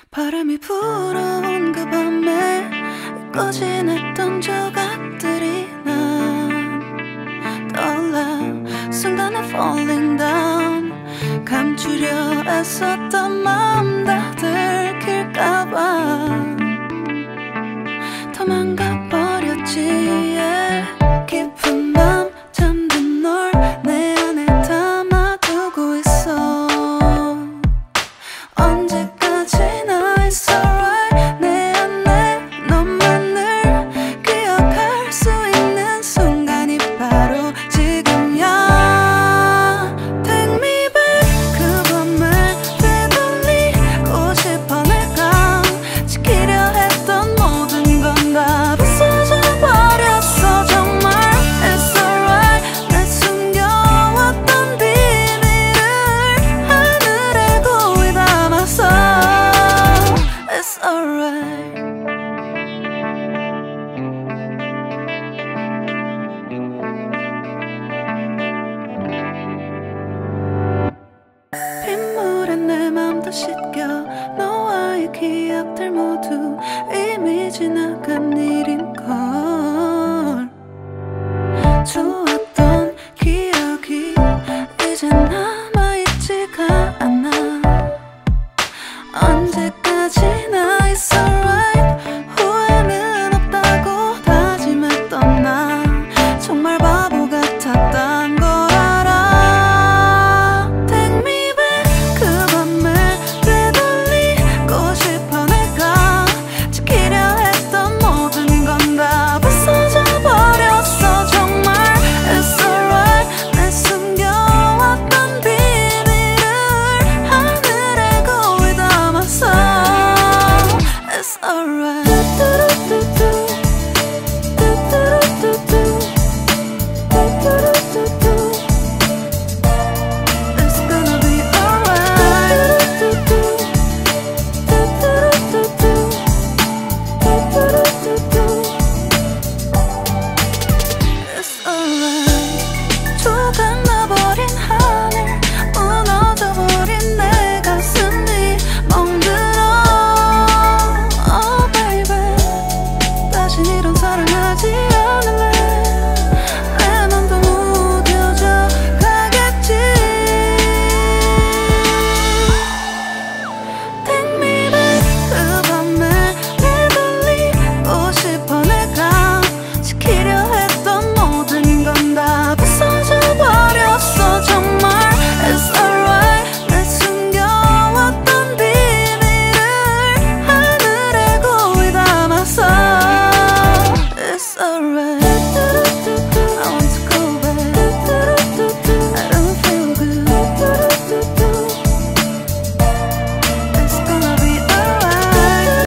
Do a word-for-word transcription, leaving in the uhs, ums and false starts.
바람이 불어온 그 밤에 꺼진 했던 조각들이 난 떠올라. 순간에 falling down. 감추려 애썼던 마음 다 들킬까봐 도망가 버렸지. yeah. 깊은 밤 잠든 널 내 안에 담아두고 있어. 언제까지나 it's alright. 내 안에 너만을 기억할 수 있는 순간이 바로 지금이야. Take me back. 그 밤을 되돌리고 싶어. 내가 지키려 했던 모든 건 다 부서져 버렸어. 정말 it's alright. 내 숨겨왔던 비밀을 하늘에 고이 담았어. It's alright. 빗물에 내 맘도 씻겨. 너와의 기억들 모두 이미 지나간 일인걸. 좋았던 기억이 이제 남아있지가 않아. 언제까지나